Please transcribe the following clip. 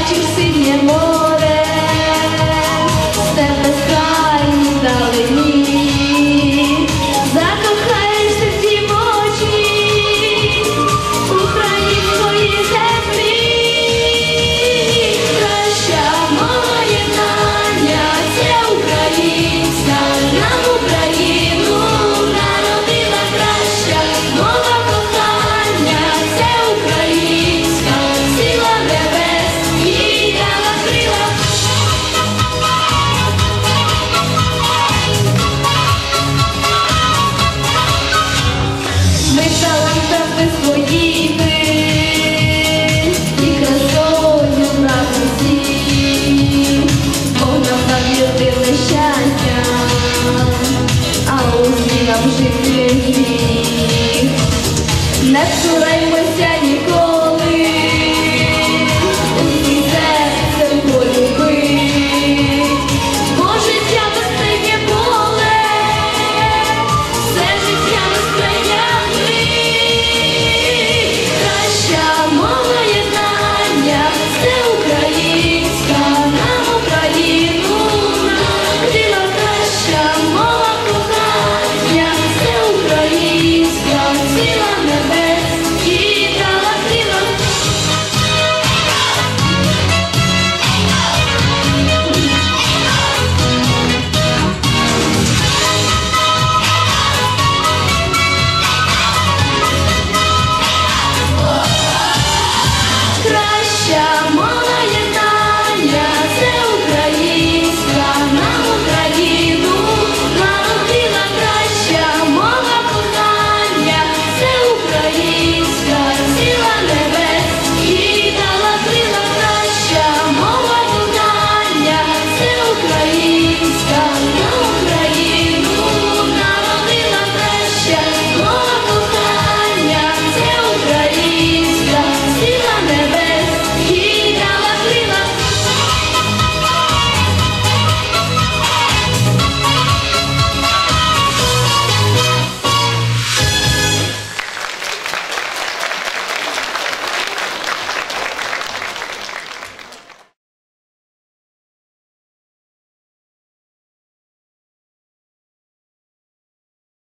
бачив синє море, степ безкрайній вдалині, закохаєшся в ті очі української землі. Краща мова єднання – це українська, нам Україну народила краща мова кохання – це українська, сила небес їй дала крила. Ми талантами своїми і красою правди всі, Бог нам нав'язили щастя, а у змінах жити всіх. Не цураймося